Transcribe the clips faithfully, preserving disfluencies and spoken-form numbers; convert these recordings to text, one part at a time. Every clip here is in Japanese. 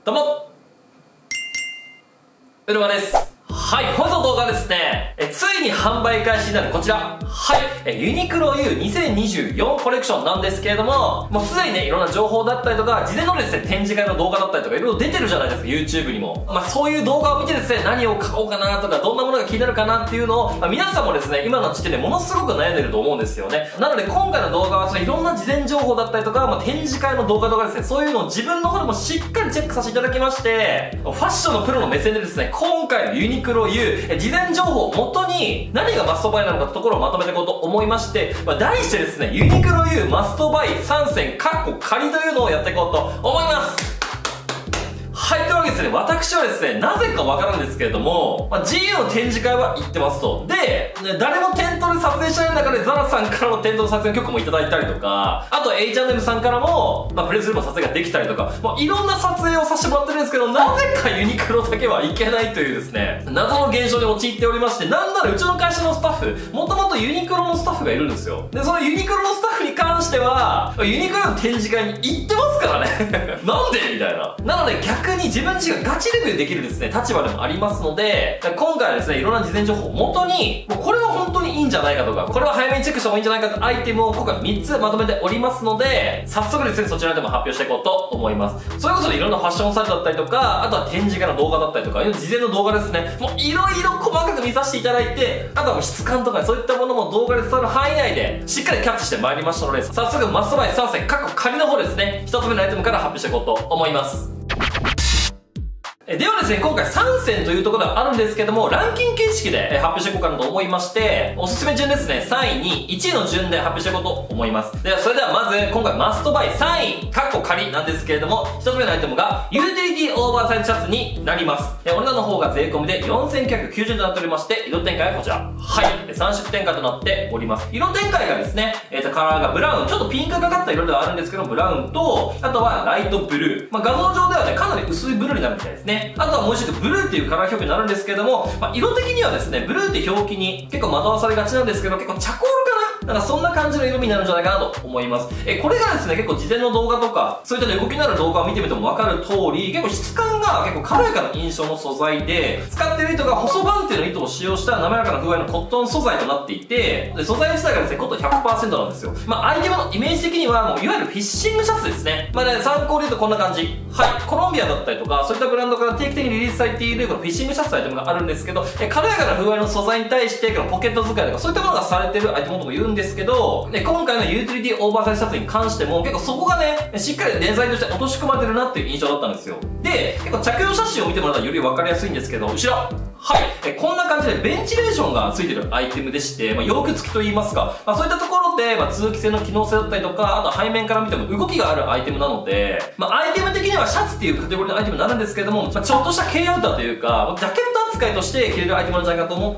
どうもうるまです。はい、本日の動画はですね、えついに販売開始になるこちら。はい、えユニクロ ユーにせんにじゅうよん コレクションなんですけれども、もうすでにね、いろんな情報だったりとか、事前のですね、展示会の動画だったりとか、いろいろ出てるじゃないですか、YouTube にも。まあそういう動画を見てですね、何を買おうかなとか、どんなものが気になるかなっていうのを、まあ、皆さんもですね、今の時点でものすごく悩んでると思うんですよね。なので今回の動画は、そのいろんな事前情報だったりとか、まあ展示会の動画とかですね、そういうのを自分の方でもしっかりチェックさせていただきまして、ファッションのプロの目線でですね、今回のユニクロ ユー、事前情報を元に何がマストバイなのかってところをまとめていこうと思いまして、まあ、題してですね、ユニクロ ユー マストバイさんせんかっこ仮というのをやっていこうと思います。はい、というわけでですね、私はですね、なぜかわからんですけれども、まあ、ジーユー の展示会は行ってますと。で、ね、誰も店頭で撮影しない中でザラさんからの店頭の撮影の許可もいただいたりとか、あと エイチアンドエム さんからも、まあ、プレスルームの撮影ができたりとか、もういろんな撮影をさせてもらってるんですけど、なぜかユニクロだけはいけないというですね、謎の現象に陥っておりまして、なんならうちの会社のスタッフ、もともとユニクロのスタッフがいるんですよ。で、そのユニクロのスタッフに関しては、ユニクロの展示会に行ってますからね。なんでみたいな。なので逆に自分自身がガチレビューできるですね、立場でもありますので、今回はですね、いろんな事前情報を元に、もうこれは本当にいいんじゃないかとか、これは早めにチェックした方がいいんじゃないかというアイテムを今回みっつまとめておりますので、早速ですね、そちらでも発表していこうと思います。それこそいろんなファッションサイトだったりとか、あとは展示会の動画だったりとか、事前の動画ですね、もういろいろ細かく見させていただいて、あとはもう質感とかそういったものも動画で伝わる範囲内で、しっかりキャッチしてまいりましたので、早速マストバイさんせんかっこ仮の方ですね、ひとつめのアイテムから発表していこうと思います。ではですね、今回さんせんというところではあるんですけども、ランキング形式で発表していこうかなと思いまして、おすすめ順ですね、さんいにいちいの順で発表していこうと思います。では、それではまず、今回マストバイさんい、カッコ仮なんですけれども、ひとつめのアイテムが、ユーティリティオーバーサイズシャツになります。で、お値段の方が税込みでよんせんきゅうひゃくきゅうじゅうえんとなっておりまして、色展開はこちら。はい。さん色展開となっております。色展開がですね、えっと、カラーがブラウン、ちょっとピンクがかった色ではあるんですけど、ブラウンと、あとはライトブルー。まあ、画像上ではね、かなり薄いブルーになるみたいですね。あとはもう一色ブルーっていうカラー表記になるんですけども、まあ、色的にはですね、ブルーって表記に結構惑わされがちなんですけど、結構チャコールかななんかそんな感じの色味になるんじゃないかなと思います。え、これがですね、結構事前の動画とか、そういった動きのある動画を見てみてもわかる通り、結構質感が結構軽やかな印象の素材で、使ってる糸が細番手の糸を使用した滑らかな風合いのコットン素材となっていて、で素材自体がですね、コットン ひゃくパーセント なんですよ。まあ、アイテムのイメージ的には、もういわゆるフィッシングシャツですね。まあね、参考で言うとこんな感じ。はい。コロンビアだったりとか、そういったブランドから定期的にリリースされているこのフィッシングシャツアイテムがあるんですけど、え軽やかな風合いの素材に対して、このポケット使いとかそういったものがされてるアイテムとも言うんですけど、で今回のユーティリティオーバーサイズシャツに関しても結構そこがね、しっかりデザインとして落とし込まれてるなっていう印象だったんですよ。で、結構着用写真を見てもらったらより分かりやすいんですけど、後ろはいえこんな感じでベンチレーションがついてるアイテムでして、まあ、洋服付きと言いますか、まあ、そういったところで、まあ、通気性の機能性だったりとか、あと背面から見ても動きがあるアイテムなので、まあ、アイテム的にはシャツっていうカテゴリーのアイテムになるんですけれども、まあ、ちょっとした軽アウターというか、ジャケット扱いとして着れるアイテムなんじゃないかと思って、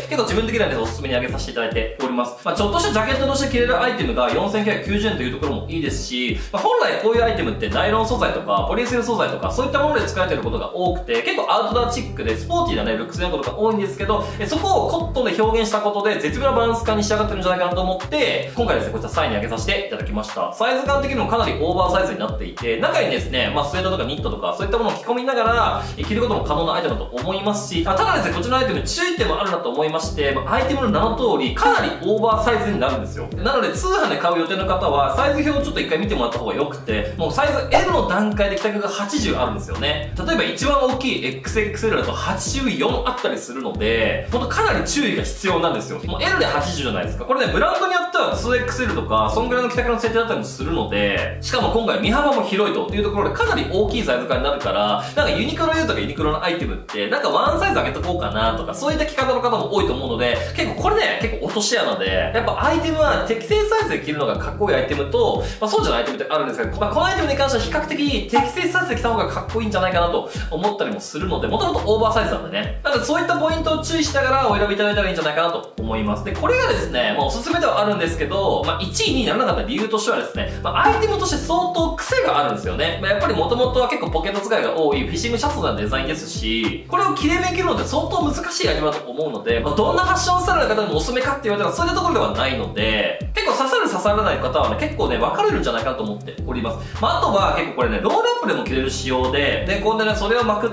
結構自分的にはね、おすすめに挙げさせていただいております。まあ、ちょっとしたジャケットとして着れるアイテムがよんせんきゅうひゃくきゅうじゅうえんというところもいいですし、まあ、本来こういうアイテムってナイロン素材とか、ポリエステル素材とか、そういったもので使われていることが多くて、結構アウトドアチックでスポーティーなね、ルックスのことが多いんですけど、そこをコットンで表現したことで絶妙なバランス感に仕上がってるんじゃないかなと思って、今回ですね、こちらさんいに上げさせていただきました。サイズ感的にもかなりオーバーサイズになっていて、中にですね、まあスウェードとかニットとかそういったものを着込みながら着ることも可能なアイテムだと思いますし、ただですね、こちらのアイテム注意点もあるなと思いまして、まあ、アイテムの名の通りかなりオーバーサイズになるんですよ。なので通販で買う予定の方はサイズ表をちょっと一回見てもらった方がよくて、もうサイズ エル の段階で着丈がはちじゅうあるんですよね。例えば一番大きい エックスエックスエル だとはちじゅうよんあったりするので、ほんとかなり注意が必要なんですよ。もう エル ではちじゅうじゃないですか。これね、ブランドによっては ツーエックスエル とか、そんぐらいの着丈の設定だったりもするので、しかも今回身幅も広いというところでかなり大きいサイズ感になるから、なんかユニクロ ユー とかユニクロのアイテムって、なんかワンサイズ上げとこうかなとか、そういった着方の方も多いと思うので、結構これね、結構落とし穴で、やっぱアイテムは適正サイズで着るのがかっこいいアイテムと、まあそうじゃないアイテムってあるんですけど、まあこのアイテムに関しては比較的適正サイズで着た方がかっこいいんじゃないかなと思ったりもするので、もともとオーバーサイズなんでね。なのでそういったポイントを注意しながらお選びいただいたらいいんじゃないかなと思います。で、これがですね、まあおすすめではあるんですけど、まあいちいにならなかった理由としてはですね、まあアイテムとして相当癖があるんですよね。まあやっぱりもともとは結構ポケット使いが多いフィッシングシャツなデザインですし、これを切れ目切るのって相当難しいアイテムだと思うので、まあ、どんなファッションスタイルの方にもおすすめかって言われたらそういったところではないので、結構刺さる刺さらない方はね、結構ね、分かれるんじゃないかなと思っております。まあ、あとは結構これね、ロールアップでも着れる仕様で、で、こんでね、それをまくって、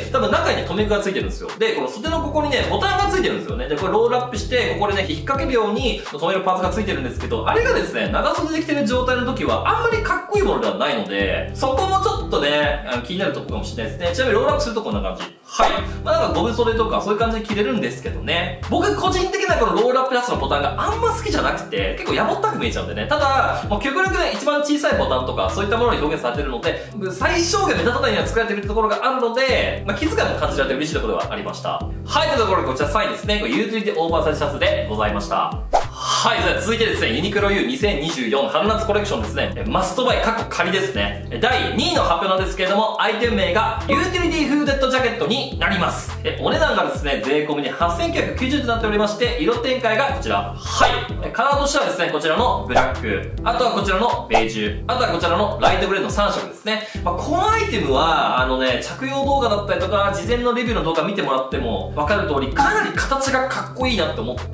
多分中にね、留め具がついてるんですよ。で、この袖のここにね、ボタンがついてるんですよね。で、これロールアップして、ここでね、引っ掛けるように留めるパーツがついてるんですけど、あれがですね、長袖で着てる状態の時は、あんまりかっこいいものではないので、そこもちょっとね、あの気になるところかもしれないですね。ちなみにロールアップするとこんな感じ。はい。まあなんかゴム袖とかそういう感じで着れるんですけどね。僕個人的なこのロールアップシャツのボタンがあんま好きじゃなくて、結構やぼったく見えちゃうんでね。ただ、もう極力ね、一番小さいボタンとかそういったものに表現されてるので、最小限目立たないように作られているところがあるので、まあ気遣いも感じられて嬉しいところではありました。はい、というところでこちらさんいですね。これユーティリティオーバーサイズシャツでございました。はい、じゃあ続いてですね、ユニクロ ユーにせんにじゅうよん 春夏コレクションですね。マストバイ、過去仮ですね。だいにいの発表なんですけれども、アイテム名がユーティリティフーデッドジャケットになります。えお値段がですね、税込みではっせんきゅうひゃくきゅうじゅうえんとなっておりまして、色展開がこちら。はい。カラーとしてはですね、こちらのブラック、あとはこちらのベージュ、あとはこちらのライトグレーのさんしょくですね。まあ、このアイテムは、あのね、着用動画だったりとか、事前のレビューの動画見てもらってもわかる通り、かなり形がかっこいいなって思って、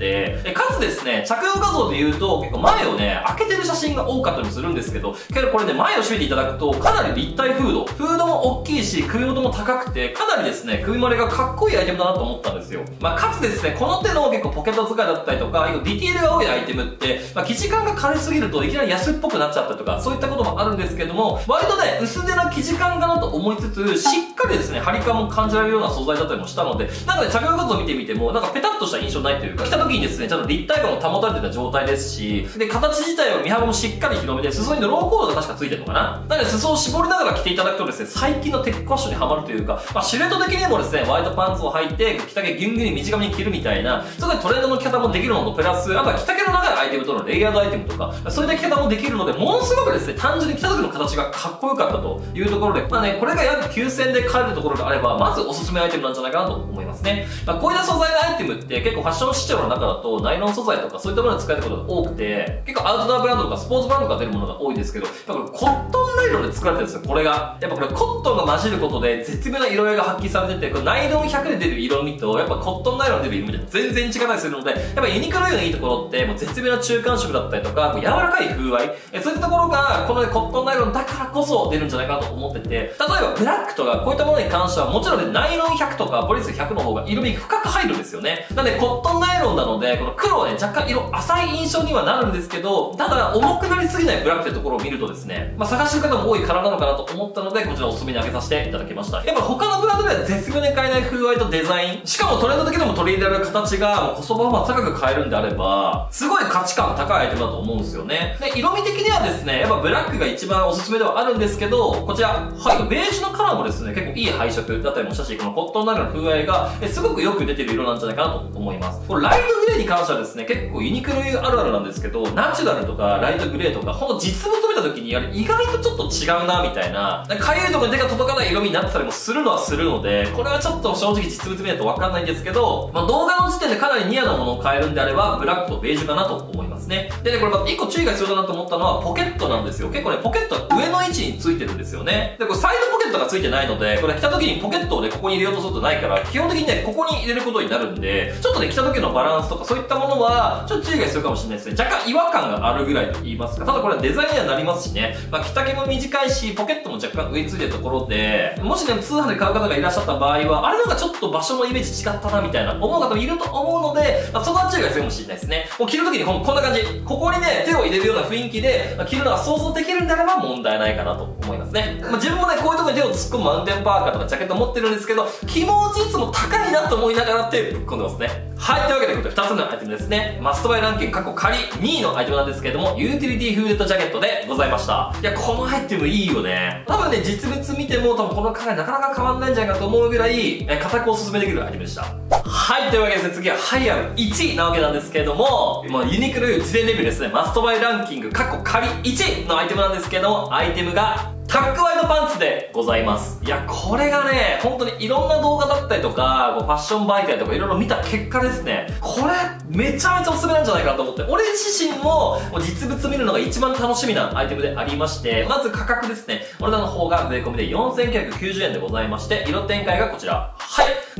えかつですね、着用画像で言うと、結構前をね、開けてる写真が多かったりするんですけど、けどこれね、前を閉めていただくと、かなり立体フード。フードも大きいし、首元も高くて、かなりですね、首丸がかっこいいアイテムだなと思ったんですよ。まあ、かつですね、この手の結構ポケット使いだったりとか、ディティールが多いアイテムって、まあ、生地感が軽すぎるといきなり安っぽくなっちゃったりとか、そういったこともあるんですけども、割とね、薄手な生地感かなと思いつつ、しっかりですね、張り感も感じられるような素材だったりもしたので、なんかね、着用画像を見てみても、なんかペタッとした印象ないというか、着た時にですね、ちゃんと立体感も保たれてた状態ですし、で、形自体は身幅もしっかり広めで、裾にローコードが確かついてるのかな。なので、裾を絞りながら着ていただくとですね、最近のテックファッションにハマるというか、まあ、シルエット的にもですね、ワイドパンツを履いて、着丈ギュンギュンに短めに着るみたいな、そこでトレンドの着方もできるのと、プラス、あとは着丈の長いアイテムとのレイヤードアイテムとか、そういった着方もできるので、ものすごくですね、単純に着た時の形がかっこよかったというところで、まあね、これが約きゅうせんえんで買えるところであれば、まずおすすめアイテムなんじゃないかなと思いますね。まあ、こういった素材のアイテムって結構ファッション市場の中だと、ナイロン素材とかそういったものに使えることが多くて、結構アウトドアブランドとかスポーツブランドが出るものが多いですけど、やっぱこれコットンナイロンで作られてるんですよ、これが。やっぱこれコットンが混じることで絶妙な色合いが発揮されてて、これナイロンひゃくで出る色味と、やっぱコットンナイロンで出る色味で全然違ったりするので、やっぱユニクロ ユーのいいところって、もう絶妙な中間色だったりとか、柔らかい風合い、えそういったところが、この、ね、コットンナイロンだからこそ出るんじゃないかなと思ってて、例えばブラックとかこういったものに関しては、もちろんね、ナイロンひゃくとかポリスひゃくの方が色味深く入るんですよね。なので、コットンナイロンなので、この黒はね、若干色浅い印象にはなるんですけど、ただ、重くなりすぎないブラックというところを見るとですね、まあ、探してる方も多いからなのかなと思ったので、こちらおすすめに挙げさせていただきました。やっぱ他のブランドでは絶妙に買えない風合いとデザイン、しかもトレンド的にも取り入れられる形が、もうコストパフォーマンス高く買えるんであれば、すごい価値観高いアイテムだと思うんですよね。で、色味的にはですね、やっぱブラックが一番おすすめではあるんですけど、こちら、はい、ベージュのカラーもですね、結構いい配色だったりもしたし、このコットンナイロンの風合いが、えすごくよく出てる色なんじゃないかなと思います。これライトグレーに関してはですね、結構ユニクロ ユーあるあるなんですけど、ナチュラルとかライトグレーとか、ほんと実物見た時に、あれ意外とちょっと違うな、みたいな、かゆいところに手が届かない色味になってたりもするのはするので、これはちょっと正直実物見ないとわかんないんですけど、まあ、動画の時点でかなりニアなものを買えるんであれば、ブラックとベージュかなと思いますね。でね、これまた一個注意が必要だなと思ったのは、ポケットなんですよ。結構ね、ポケットは上の位置についてるんですよね。で、これサイドポケットがついてないので、これ着た時にポケットをね、ここに入れようとするとないから、基本的にね、ここに入れることになるんで、ちょっとね、着た時のバランスとかそういったものは、ちょっと注意が必要かもしれないですね。若干違和感があるぐらいと言いますか。ただこれはデザインにはなりますしね。まあ、着丈も短いし、ポケットも若干上についてるところで、もしね、通販で買う方がいらっしゃった場合は、あれなんかちょっと場所のイメージ違ったな、みたいな思う方もいると思うので、まあ、そこは注意が必要かもしれないですね。もう着る時にこんこんな感じ。ここにね、手を入れるような雰囲気で、まあ、着るのが想像できるんであれば問題ないかなと思いますね。まあ、自分もね、こういうところに手を突っ込むマウンテンパーカーとかジャケット持ってるんですけど、気持ちいつも高いなと思いながら手ぶっ込んでますね。はい、というわけで、これふたつめのアイテムですね。マストバイランキング過去仮にいのアイテムなんですけれども、ユーティリティフーデッドジャケットでございました。いや、このアイテムいいよね。多分ね、実物見ても多分この考えなかなか変わんないんじゃないかと思うぐらい、え、固くおすすめできるアイテムでした。はい、というわけで次はハイアムいちいなわけなんですけれども、まあ、ユニクロ ユー事前レビューですね、マストバイランキング過去仮いちいのアイテムなんですけれども、アイテムがタックワイドパンツでございます。いや、これがね、本当にいろんな動画だったりとか、こうファッション媒体とかいろいろ見た結果ですね、これ、めちゃめちゃおすすめなんじゃないかなと思って、俺自身も実物見るのが一番楽しみなアイテムでありまして、まず価格ですね、お値段の方が税込みでよんせんきゅうひゃくきゅうじゅうえんでございまして、色展開がこちら。はい。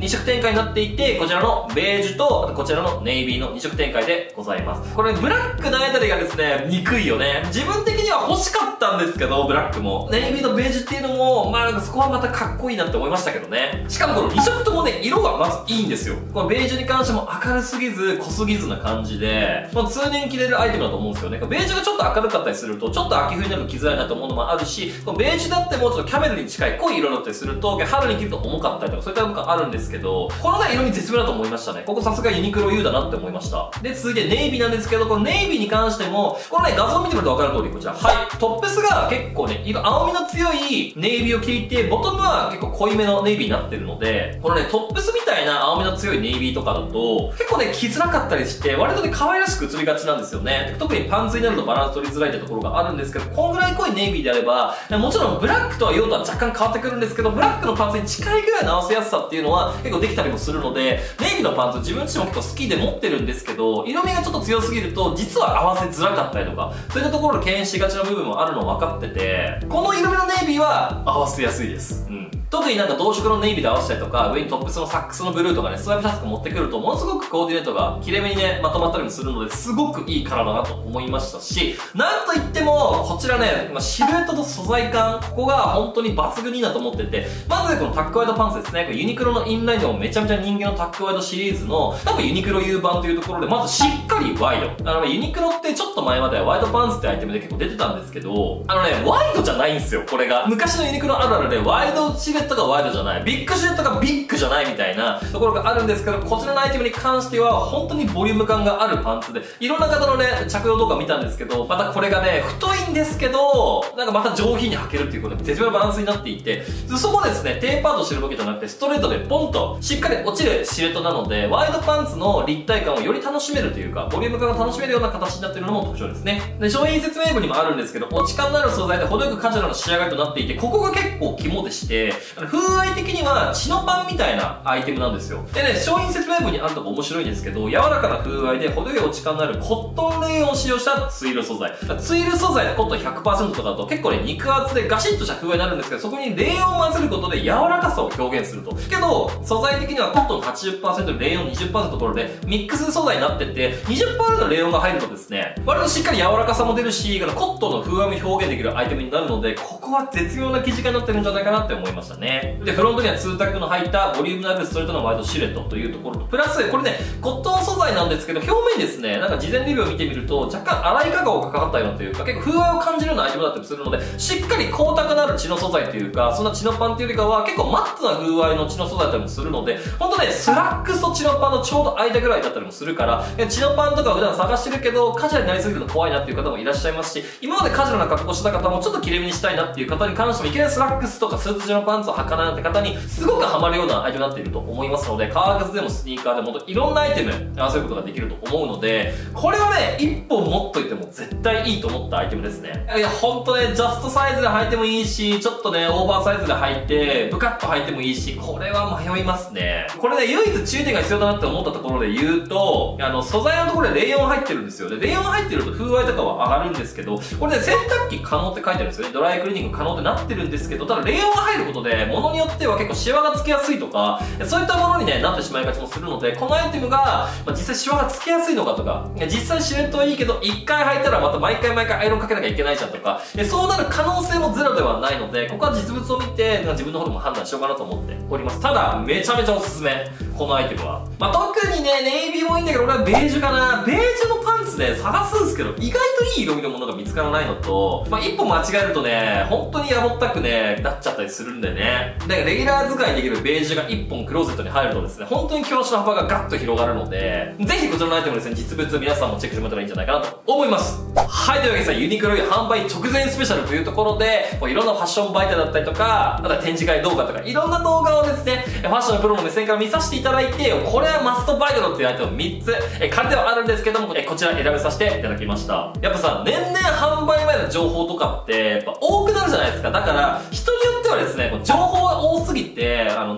に色展開になっていて、こちらのベージュと、あとこちらのネイビーのに色展開でございます。これブラックのあたりがですね、憎いよね。自分的には欲しかったんですけど、ブラックも。ネイビーのベージュっていうのも、まあなんかそこはまたかっこいいなって思いましたけどね。しかもこのに色ともね、色がまずいいんですよ。このベージュに関しても明るすぎず、濃すぎずな感じで、まあ通年着れるアイテムだと思うんですよね。ベージュがちょっと明るかったりすると、ちょっと秋冬になると着づらいなと思うのもあるし、このベージュだってもうちょっとキャメルに近い濃い色だったりすると、春に着ると重かったりとか、そういった部分があるんですけど、このね、色味絶妙だと思いましたね。ここさすがユニクロ U だなって思いました。で、続いてネイビーなんですけど、このネイビーに関しても、このね、画像を見てみると分かる通り、こちら。はい。トップスが結構ね、色、青みの強いネイビーを着ていて、ボトムは結構濃いめのネイビーになってるので、このね、トップスみたいな青みの強いネイビーとかだと、結構ね、着づらかったりして、割とね、可愛らしく映りがちなんですよね。特にパンツになるとバランス取りづらいってところがあるんですけど、こんぐらい濃いネイビーであれば、もちろんブラックとは用途は若干変わってくるんですけど、ブラックのパンツに近いぐらいの合わせやすさっていうのは結構できたりもするので、ネイビーのパンツ自分自身も結構好きで持ってるんですけど、色味がちょっと強すぎると、実は合わせづらかったりとか、そういったところで敬遠しがちな部分もあるの分かってて、この色味のネイビーは合わせやすいです。うん。特になんか同色のネイビーで合わせたりとか、上にトップスのサックスのブルーとかね、スワイプシャツとか持ってくると、ものすごくコーディネートが綺麗めにね、まとまったりもするので、すごくいいカラーだなと思いましたし、なんといっても、こちらね、まあ、シルエットと素材感、ここが本当に抜群にいいなと思ってて、まずね、このタックワイドパンツですね。ユニクロのインラインでもめちゃめちゃ人気のタックワイドシリーズの、多分ユニクロ U 版というところで、まずしっかりワイド。あの、ユニクロってちょっと前まではワイドパンツってアイテムで結構出てたんですけど、あのね、ワイドじゃないんですよ、これが。昔のユニクロあるあるで、ワイドシルエットがワイドじゃない。ビッグシルエットがビッグじゃないみたいなところがあるんですけど、こちらのアイテムに関しては本当にボリューム感があるパンツで、いろんな方のね、着用動画見たんですけど、またこれがね、太いんですけど、なんかまた上品に履けるっていうことで絶妙なバランスになっていて、そこですね、テーパードしてるわけじゃなくて、ストレートでポンとしっかり落ちるシルエットなので、ワイドパンツの立体感をより楽しめるというか、ボリューム感が楽しめるような形になっているのも特徴ですね。で、商品説明文にもあるんですけど、落ち感のある素材で程よくカジュアルな仕上がりとなっていて、ここが結構肝でして、風合い的にはチノパンみたいなアイテムなんですよ。でね、商品説明文にあるとこ面白いんですけど、柔らかな風合いで程よい落ち感のあるコットンレーヨンを使用したツイル素材。ツイル素材でコットン ひゃくパーセント とかだと結構ね、肉厚でガシッとした風合いになるんですけど、そこにレーヨンを混ぜることで柔らかさを表現すると。けど、素材的にはコットン はちじゅっパーセント でレーヨン にじゅっパーセント のところで、ミックス素材になってて、にじゅっパーセント のレーヨンが入るとですね、割としっかり柔らかさも出るし、コットンの風合いも表現できるアイテムになるので、ここは絶妙な生地感になってるんじゃないかなって思いましたね。で、フロントにはツータックの入ったボリュームのあるストレートのワイドシルエットというところと、プラス、これね、コットン素材なんですけど、表面ですね、なんか事前レビューを見てみると、若干粗いカカオがかかったようなというか、結構風合いを感じるようなアイテムだったりするので、しっかり光沢のある血の素材というか、そんな血のパンっていうよりかは、結構マットな風合いの血の素材だったりもするので、ほんとね、スラックスと血のパンのちょうど間ぐらいだったりもするから、血のパンとか普段探してるけど、カジュアルになりすぎるの怖いなっていう方もいらっしゃいますし、今までカジュアルな格好してた方もちょっと綺麗めにしたいなっていう方に関しても、いきなりスラックスとかスーツ地のパンツを履かないなって方に、すごくハマるようなアイテムになっていると思いますので、革靴でもスニーカーでもいろんなアイテム合わせることができると思うので、これはね、一本持っといても絶対いいと思ったアイテムですね。いや、ほんとね、ジャストサイズで履いてもいいし、ちょっとね、オーバーサイズで履いて、ブカッと履いてもいいし、これは迷いますね。これね、唯一注意点が必要だなって思ったところで言うと、あの、素材のところでレーヨン入ってるんですよ。で、レーヨン入ってると風合いとかは上がるんですけど、これね、洗濯機可能って書いてあるんですよね。ドライクリーニング可能ってなってるんですけど、ただレーヨンが入ることで、物によっては結構シワがつきやすいとか、そういったものにね、なってしまいがちもするので、このアイテムが、まあ、実際シワがつきやすいのかとか、実際シルエットはいいけど、一回履いたらまた毎回毎回アイロンかけなきゃいけないじゃんとか、そうなる可能性もゼロではないので、ここは実物を見て、なんか自分の方でも判断しようかなと思っております。ただ、めちゃめちゃおすすめ。このアイテムは。まあ、特にね、ネイビーもいいんだけど、俺はベージュかな。ベージュのパンツで探すんですけど、意外といい色味のものが見つからないのと、まあ、一歩間違えるとね、本当にやぼったくね、なっちゃったりするんでね。だからレギュラー使いできるベージュが一本クローゼットに入るとですね、本当に教師の幅がガッと広がるので、ぜひこちらのアイテムですね、実物皆さんもチェックしてもらったらいいんじゃないかなと思います。はい、というわけでさ、ユニクロ販売直前スペシャルというところで、こういろんなファッション媒体だったりとか、あとは展示会動画とか、いろんな動画をですね、ファッションのプロの目線から見させていただいて、これはマストバイだろっていうアイテムみっつ、え、借りてはあるんですけども、え、こちら選べさせていただきました。やっぱさ、年々販売前の情報とかって、やっぱ多くなるじゃないですか。だから、人によってはですね、情報が多すぎて、あの、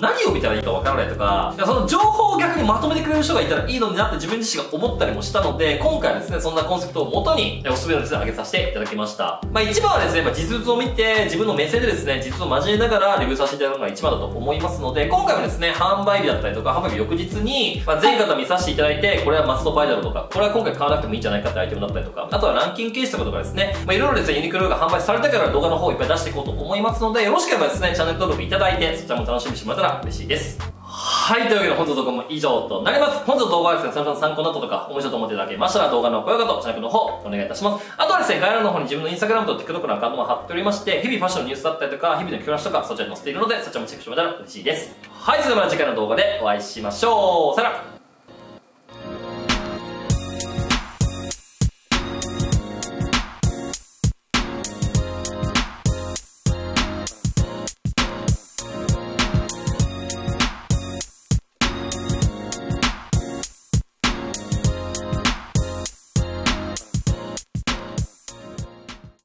何を見たらいいかわからないとか、その情報を逆にまとめてくれる人がいたらいいのになって自分自身が思ったりもしたので、今回はですね、そんなコンセプトを元に、おすすめのですね、上げさせていただきました。まあ一番はですね、まあ実物を見て、自分の目線でですね、実物を交えながらレビューさせていただくのが一番だと思いますので、今回もですね、販売日だったりとか、販売日翌日に、まあ前回と見させていただいて、これはマストバイだろうとか、これは今回買わなくてもいいんじゃないかってアイテムだったりとか、あとはランキング形式とかですね、まあいろいろですね、ユニクロが販売されたから動画の方をいっぱい出していこうと思いますので、よろしければですね、チャンネル登録いただいて、そちらも楽しみにしてもらったら嬉しいです。はい、というわけで本日の動画も以上となります。本日の動画はですね、その参考になったとか、面白いと思っていただけましたら、動画の高評価とチャンネルの方、お願いいたします。あとはですね、概要欄の方に自分のインスタグラムと TikTok のアカウントも貼っておりまして、日々ファッションのニュースだったりとか、日々の暮らしとか、そちらに載せているので、そちらもチェックしてもらったら嬉しいです。はい、それではまた次回の動画でお会いしましょう。さよなら。